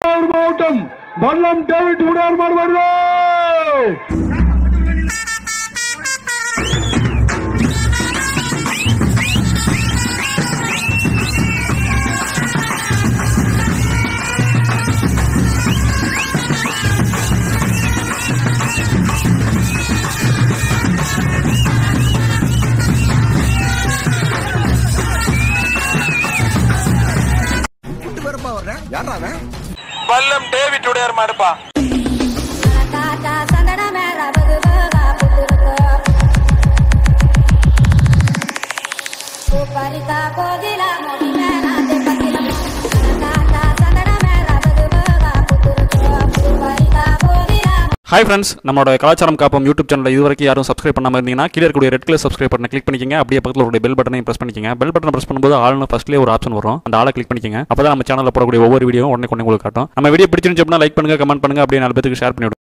மாவட்டம் வல்லம் டேவிட் உடையார் மாடு வருது. வல்லம் டேவிட் உடையார் மாடுப்பா. ஹாய் ஃப்ரெண்ட்ஸ், நம்மளோட கலாச்சாரம் காப்போம் யூடியூப் சேனல் இதுவரைக்கும் யாரும் சப்ஸ்கிரைப் பண்ணாமல் இருந்தீங்கன்னா கீழே இருக்கக்கூடிய ரெட் கலர் சப்ஸ்கிரைப் பட்டனை கிளிக் பண்ணிக்கங்க. அப்படியே பக்கத்தில் ஒரு பெல் பட்டனையும் பிரஸ் பண்ணிக்கங்க. பெல் பட்டன் பிரஸ் பண்ணும்போது ஆல்னு ஃபர்ஸ்ட்லேயே ஒரு ஆப்ஷன் வரும், அந்த ஆளை கிளிக் பண்ணிக்கங்க. அப்போ தான் நம்ம சேனலில் போடக்கூடிய ஒவ்வொரு வீடியோ உடனே உங்களுக்கு காட்டும். நம்ம வீடியோ பிடிச்சிருந்துச்சு அப்படின்னா லைக் பண்ணுங்க, கமெண்ட் பண்ணுங்க, அப்படியே 4 பேருக்கு ஷேர் பண்ணிவிடுங்க.